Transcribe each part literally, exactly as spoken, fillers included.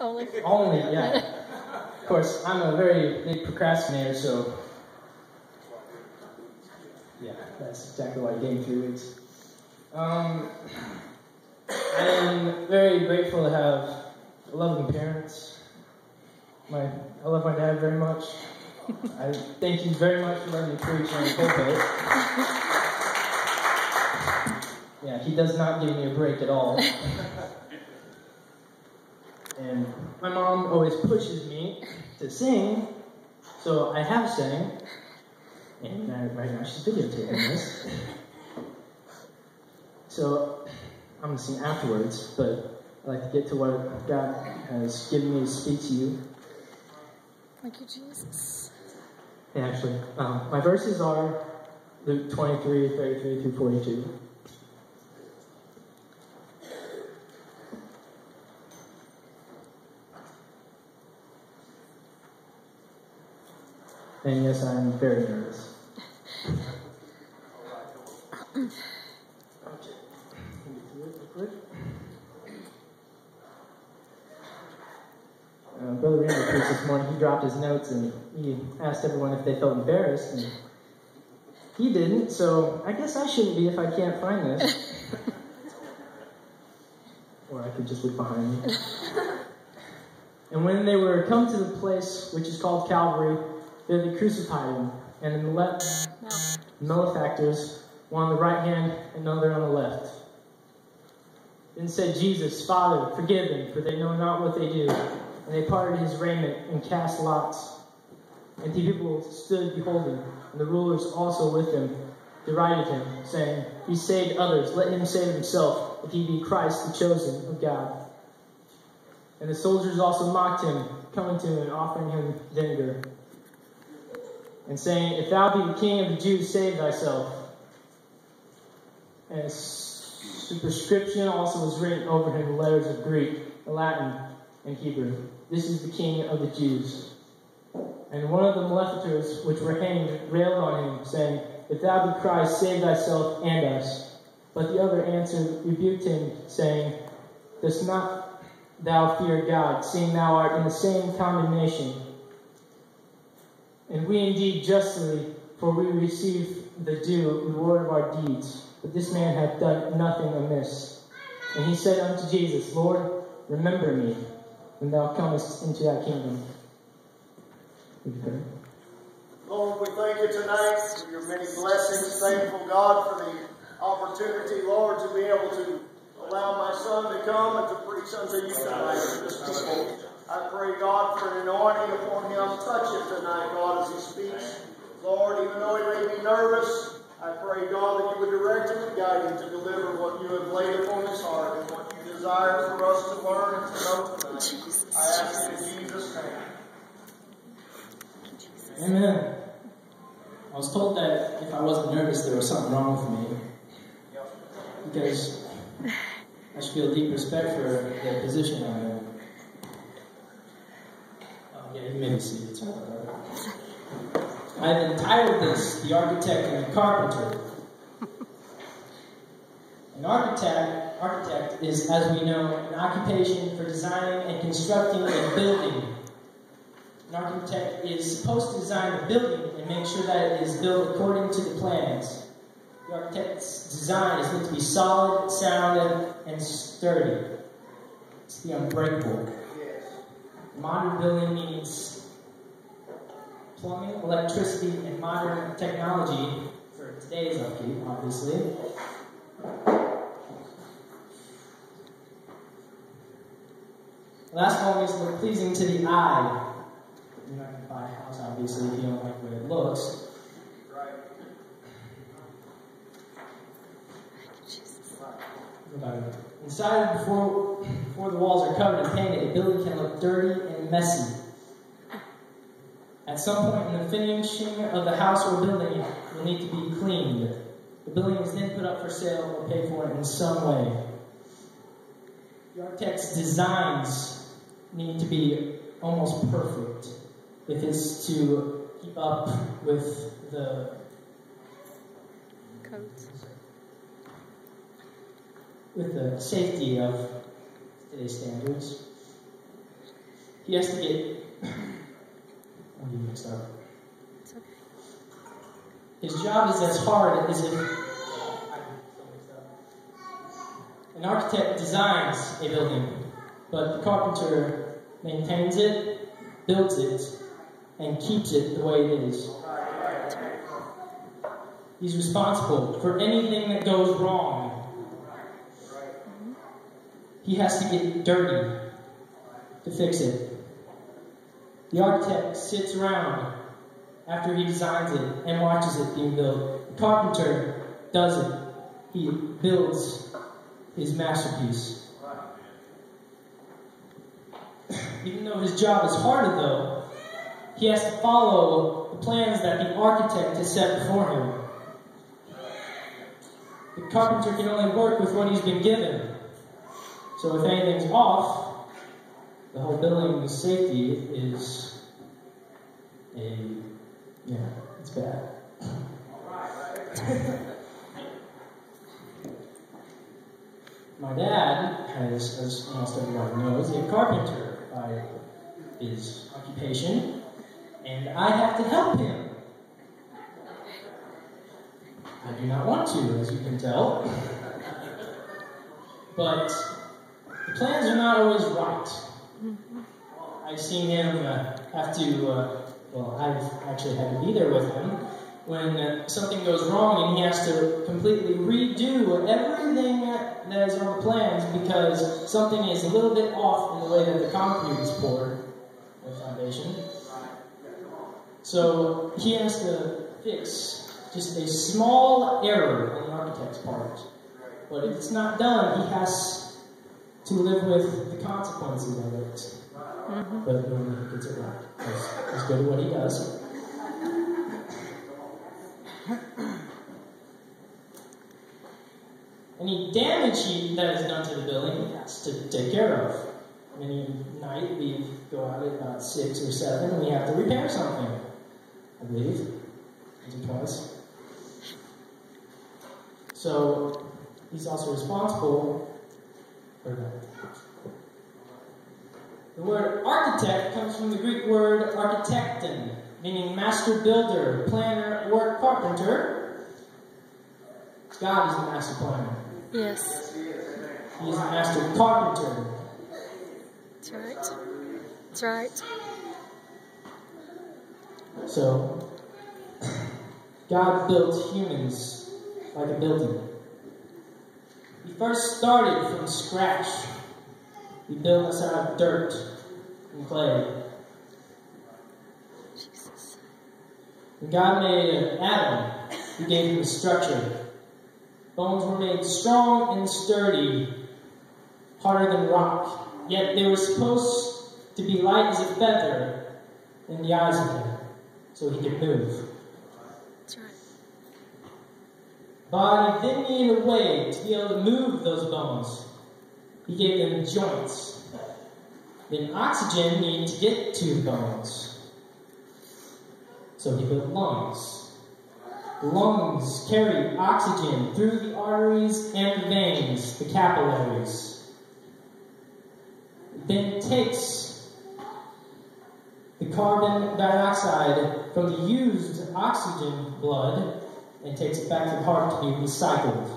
Only. Only, yeah. Of course, I'm a very big procrastinator, so yeah, that's exactly why I gave three weeks. Um, I am very grateful to have loving parents. My, I love my dad very much. I thank you very much for letting me preach on the pulpit. Yeah, he does not give me a break at all. And my mom always pushes me to sing, so I have sang. And uh, right now she's videotaping this. So I'm going to sing afterwards, but I'd like to get to what God has given me to speak to you. Thank you, Jesus. Yeah, actually, um, my verses are Luke twenty-three, thirty-three through forty-two. And yes, I'm very nervous. Okay. Uh, Brother Randy preached this morning. He dropped his notes and he asked everyone if they felt embarrassed, and he didn't, so I guess I shouldn't be if I can't find this. Or I could just look behind me. And when they were come to the place which is called Calvary, there they crucified him, and the male- malefactors, one on the right hand and another on the left. Then said Jesus, Father, forgive them, for they know not what they do. And they parted his raiment and cast lots. And the people stood beholding, and the rulers also with him derided him, saying, He saved others, let him save himself, if he be Christ, the chosen of God. And the soldiers also mocked him, coming to him and offering him vinegar, and saying, If thou be the king of the Jews, save thyself. And a superscription also was written over him in letters of Greek, Latin, and Hebrew. This is the king of the Jews. And one of the maleficators which were hanged railed on him, saying, If thou be Christ, save thyself and us. But the other answered, rebuked him, saying, Dost not thou fear God, seeing thou art in the same condemnation? And we indeed justly, for we receive the due reward of our deeds. But this man hath done nothing amiss. And he said unto Jesus, Lord, remember me when thou comest into thy kingdom. Lord, we thank you tonight for your many blessings. Thankful, God, for the opportunity, Lord, to be able to allow my son to come and to preach unto you tonight to this people. I pray, God, for an anointing upon him. Touch him tonight, God, as he speaks. Lord, even though he may be nervous, I pray, God, that you would direct him and guide him to deliver what you have laid upon his heart and what you desire for us to learn and to know tonight. I ask it in Jesus' name. Amen. I was told that if I wasn't nervous, there was something wrong with me. Because I should feel deep respect for the position I'm in. Oh, yeah, you may be seated. Sorry about that. I've entitled this, The Architect and the Carpenter. An architect, architect is, as we know, an occupation for designing and constructing a building. An architect is supposed to design a building and make sure that it is built according to the plans. The architect's design is meant to be solid, sound, and sturdy. It's the unbreakable. Modern building needs plumbing, electricity, and modern technology for today's upkeep, obviously. The last quality is look pleasing to the eye. You're not going to buy a house, obviously, if you don't like the way it looks. Right. Inside, before, before the walls are covered and painted, a building can look dirty and messy. At some point in the finishing of the house or building, it will need to be cleaned. The building is then put up for sale or paid for in some way. The architect's designs need to be almost perfect if it's to keep up with the codes. with the safety of today's standards. he has to get... I'll get mixed up. It's okay. His job is as hard as if... An architect designs a building, but the carpenter maintains it, builds it, and keeps it the way it is. He's responsible for anything that goes wrong. He has to get dirty to fix it. The architect sits around after he designs it and watches it being built. The carpenter does it. He builds his masterpiece. Even though his job is harder, though, he has to follow the plans that the architect has set before him. The carpenter can only work with what he's been given. So if anything's off, the whole building's safety is a, yeah, it's bad. My dad has, as almost everybody knows, a carpenter by his occupation, and I have to help him. I do not want to, as you can tell. But the plans are not always right. I've seen him uh, have to, uh, well, I've actually had to be there with him when uh, something goes wrong and he has to completely redo everything that, that is on the plans because something is a little bit off in the way that the concrete is poured, the foundation. So he has to fix just a small error on the architect's part. But if it's not done, he has to live with the consequences of it. Mm-hmm. But normally he gets it right. He's, he's good at what he does. Any damage he, that is done to the building, he has to take care of. Many night we go out at about six or seven and we have to repair something. I believe. Once or twice. So he's also responsible for that. The word architect comes from the Greek word architekton, meaning master builder, planner, or carpenter. God is the master planner. Yes. He is the master carpenter. That's right. That's right. So, God built humans like a building. He first started from scratch. He built us out of dirt and clay. Jesus. When God made Adam, He gave him a structure. Bones were made strong and sturdy, harder than rock. Yet they were supposed to be light as a feather in the eyes of him, so he could move. That's right. Body then needed a way to be able to move those bones. He gave them joints. Then oxygen needed to get to the bones. So he built lungs. The lungs carry oxygen through the arteries and the veins, the capillaries. It then takes the carbon dioxide from the used oxygen blood and takes it back to the heart to be recycled.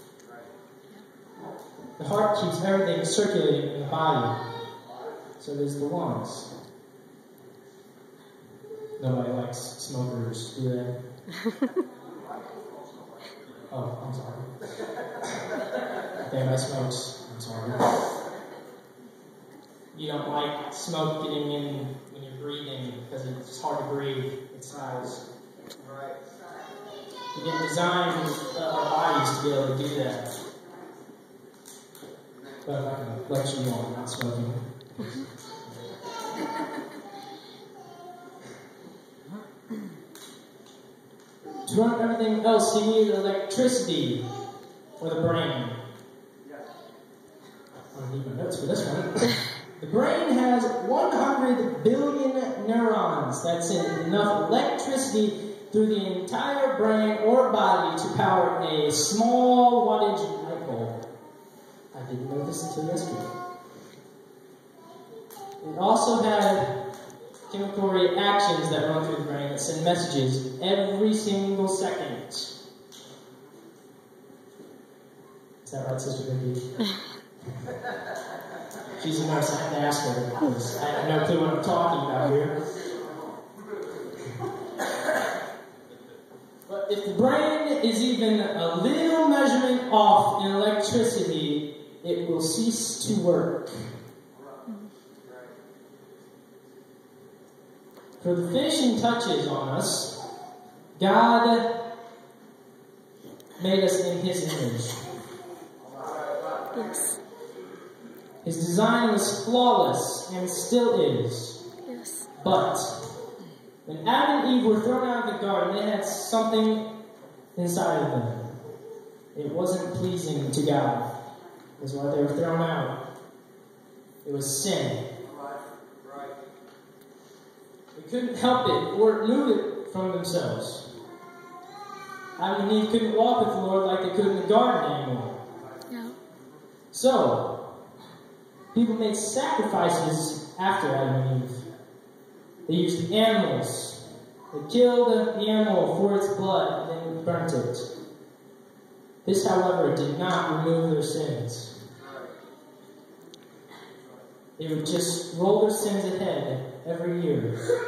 The heart keeps everything circulating in the body. So does the lungs. Nobody likes smokers, do they? Oh, I'm sorry. If anybody smokes, I'm sorry. You don't like smoke getting in when you're breathing because it's hard to breathe. It sighs. Right. We didn't design our bodies to be able to do that. But if I can lecture you on not smoking. To run everything else, you need electricity for the brain. I don't need my notes for this one. The brain has one hundred billion neurons. That's enough electricity through the entire brain or body to power a small wattage light bulb. I didn't know this until yesterday. It also had chemical reactions that run through the brain that send messages every single second. Is that right, Sister Vicky? She's a nurse. I have to ask her because I have no clue what I'm talking about here. But if the brain is even a little measurement off in electricity, it will cease to work. For the finishing touches on us, God made us in His image. Yes. His design was flawless and still is. Yes. But when Adam and Eve were thrown out of the garden, they had something inside of them. It wasn't pleasing to God. That's why they were thrown out. It was sin. They couldn't help it or remove it from themselves. Adam and Eve couldn't walk with the Lord like they could in the garden anymore. No. So, people made sacrifices after Adam and Eve. They used animals. They killed the animal for its blood and then burnt it. This, however, did not remove their sins. They would just roll their sins ahead every year.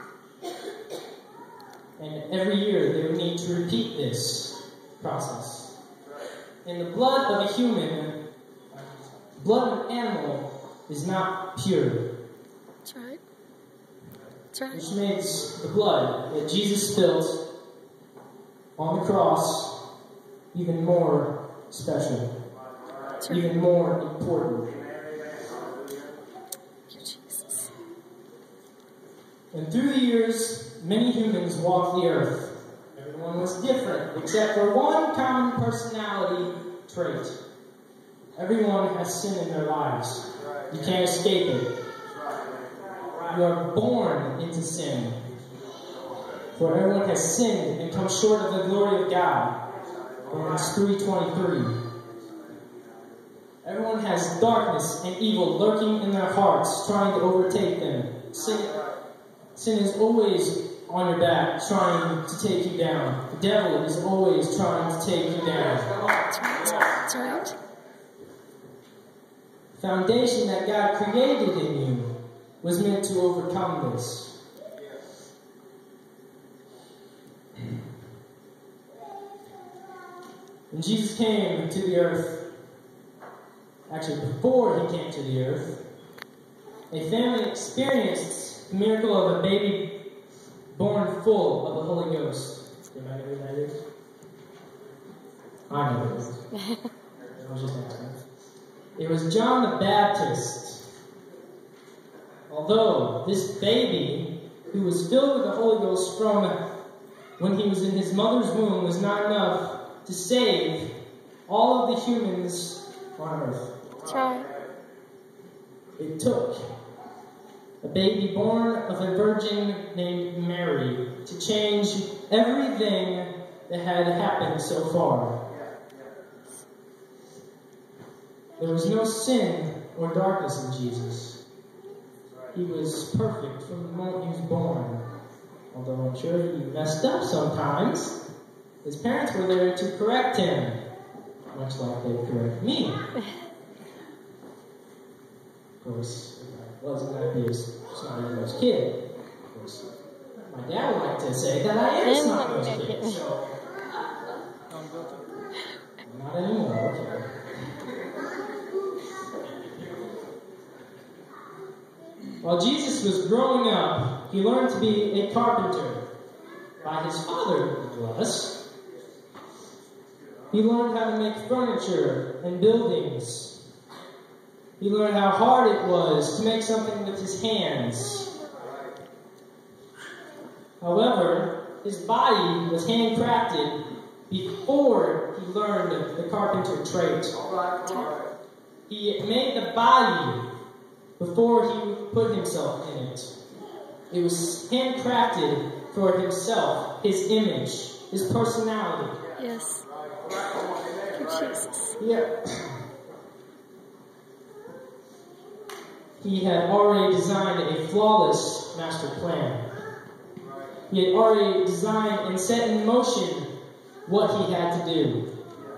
And every year they would need to repeat this process. And the blood of a human, blood of an animal, is not pure. That's right. That's right. Which makes the blood that Jesus spilled on the cross even more special, That's right. even more important. Thank you, Jesus. And through the years, many humans walked the earth. Everyone was different, except for one common personality trait. Everyone has sin in their lives. You can't escape it. You are born into sin. For everyone has sinned and come short of the glory of God. Romans three twenty-three. Everyone has darkness and evil lurking in their hearts, trying to overtake them. Sin, sin is always on your back, trying to take you down. The devil is always trying to take you down. That's right. That's right. The foundation that God created in you was meant to overcome this. When Jesus came to the earth, actually before he came to the earth, a family experienced the miracle of a baby born full of the Holy Ghost. Do you know who that is? I know it is. I was just asking. It was John the Baptist. Although this baby, who was filled with the Holy Ghost from when he was in his mother's womb, was not enough to save all of the humans on earth. That's right. It took a baby born of a virgin named Mary to change everything that had happened so far. There was no sin or darkness in Jesus. He was perfect from the moment he was born. Although I'm sure he messed up sometimes. His parents were there to correct him, much like they correct me. Of course, if I wasn't going to be a snotty-nosed kid. Of course, my dad would like to say that I am a snotty-nosed kid, so... Not anymore, okay. While Jesus was growing up, he learned to be a carpenter by his father, Nicholas. He learned how to make furniture and buildings. He learned how hard it was to make something with his hands. However, his body was handcrafted before he learned the carpenter trait. He made the body before he put himself in it. It was handcrafted for himself, his image, his personality. Yes. Thank you, Jesus. Yeah. he had already designed a flawless master plan. He had already designed and set in motion what he had to do,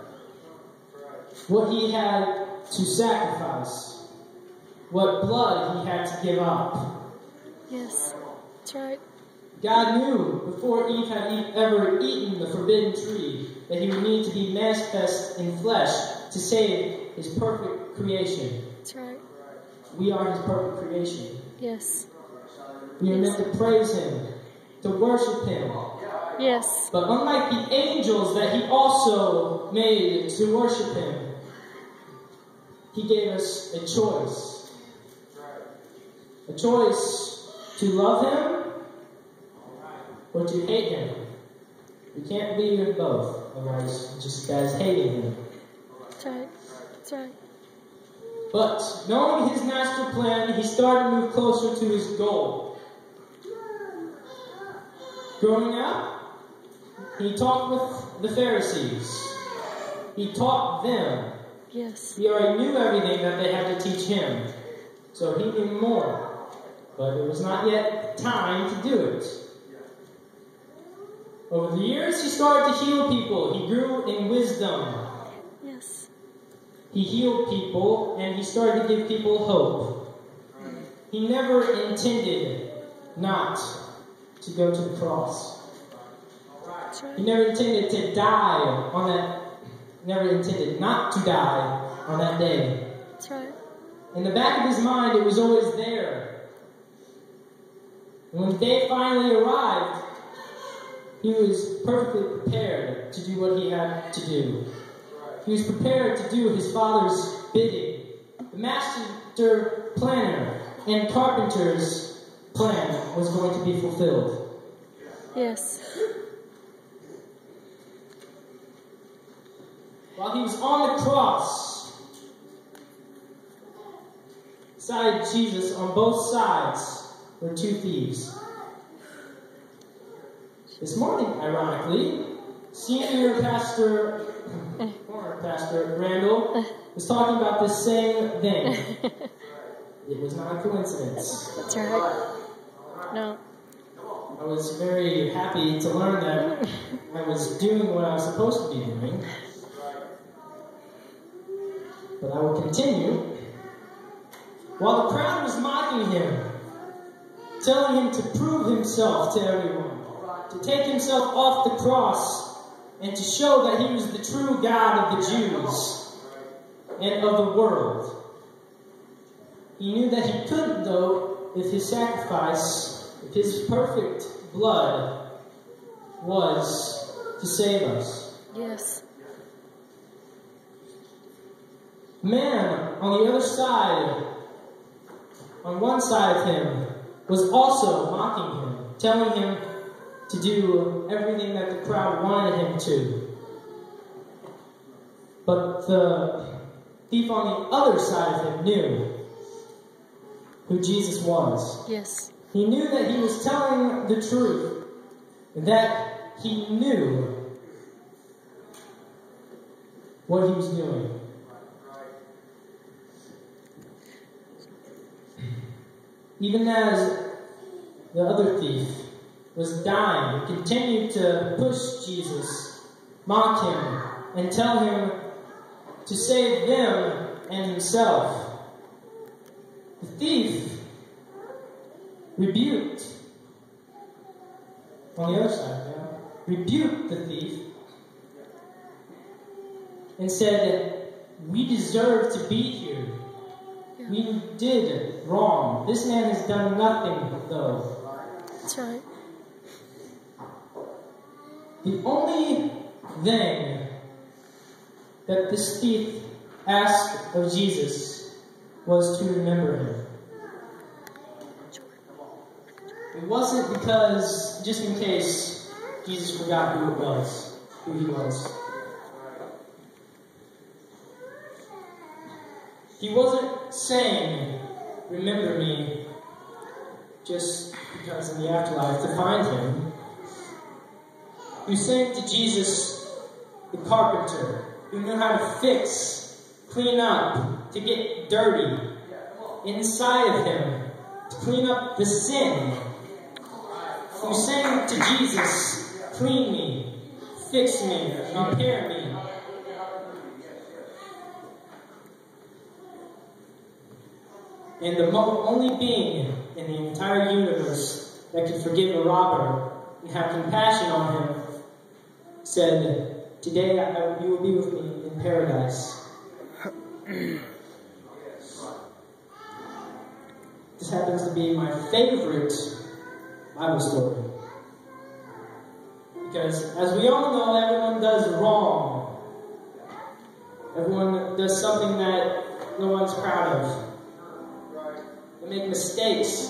what he had to sacrifice, what blood he had to give up. Yes. That's right. God knew before Eve had e- ever eaten the forbidden tree that he would need to be manifest in flesh to save his perfect creation. That's right. We are his perfect creation. Yes. We are meant to praise him, to worship him. Yes. But unlike the angels that he also made to worship him, he gave us a choice. A choice to love him or to hate him. We can't be in both, otherwise just guys hating him. That's right. That's right. But knowing his master plan, he started to move closer to his goal. Growing up, he talked with the Pharisees. He taught them. Yes. He already knew everything that they had to teach him. So he knew more. But it was not yet time to do it. Over the years, he started to heal people. He grew in wisdom. Yes. He healed people, and he started to give people hope. He never intended not to go to the cross. That's right. He never intended to die on that, never intended not to die on that day. That's right. In the back of his mind, it was always there. And when the day finally arrived, he was perfectly prepared to do what he had to do. He was prepared to do his Father's bidding. The master planner and carpenter's plan was going to be fulfilled. Yes. While he was on the cross, beside Jesus on both sides were two thieves. This morning, ironically, senior pastor, former pastor Randall was talking about this same thing. It was not a coincidence. That's right. No. I was very happy to learn that I was doing what I was supposed to be doing. But I will continue. While the crowd was mocking him, telling him to prove himself to everyone, to take himself off the cross, and to show that he was the true God of the Jews and of the world. He knew that he couldn't, though, if his sacrifice, if his perfect blood was to save us. Yes. Man on the other side, on one side of him, was also mocking him, telling him to do everything that the crowd wanted him to. But the thief on the other side of him knew who Jesus was. Yes. He knew that he was telling the truth, that he knew what he was doing. Even as the other thief was dying, he continued to push Jesus, mock him, and tell him to save them and himself. The thief rebuked, on the other side, yeah, rebuked the thief and said, "We deserve to be here. Yeah. We did wrong. This man has done nothing, though." That's right. The only thing that this thief asked of Jesus was to remember him. It wasn't because, just in case, Jesus forgot who it was, who he was. He wasn't saying, "Remember me," just because in the afterlife to find him. He was saying to Jesus, the carpenter, who knew how to fix, clean up, to get dirty. inside of him to clean up the sin. You're saying to Jesus, clean me, fix me, repair me. And the mo- only being in the entire universe that could forgive a robber and have compassion on him said, today I, you will be with me in paradise. This happens to be my favorite Bible story. Because as we all know, everyone does wrong. Everyone does something that no one's proud of. They make mistakes.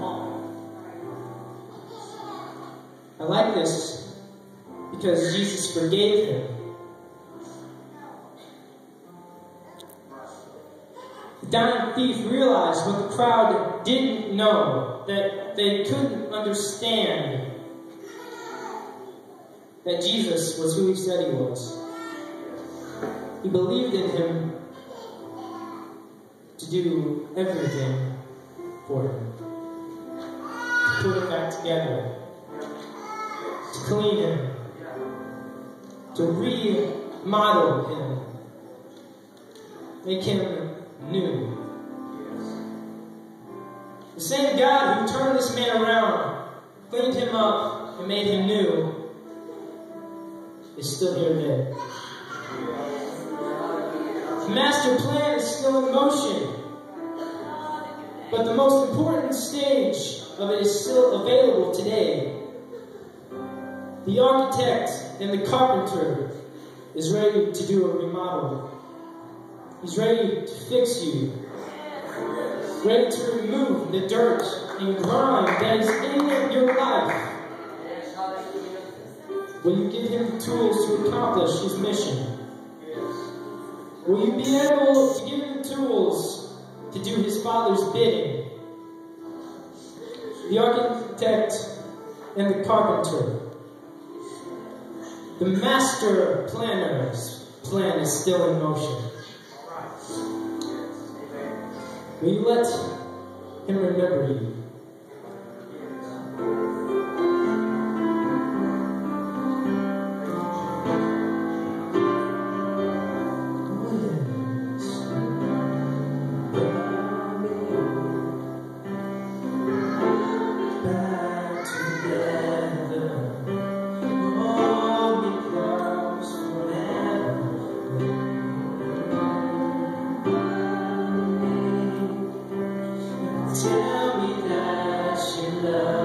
I like this because Jesus forgave him. The dying thief realized what the crowd didn't know, that they couldn't understand, that Jesus was who he said he was. He believed in him to do everything for him, to put it back together, to clean him, to remodel him, make him new. The same God who turned this man around, cleaned him up, and made him new, is still here today. The master plan is still in motion, but the most important stage of it is still available today. The architect and the carpenter is ready to do a remodel. He's ready to fix you, ready to remove the dirt and grime that is in your life. Will you give him the tools to accomplish his mission? Will you be able to give him the tools to do his Father's bidding? The architect and the carpenter, the master planner's plan is still in motion. Will you let him remember you? Tell me that you love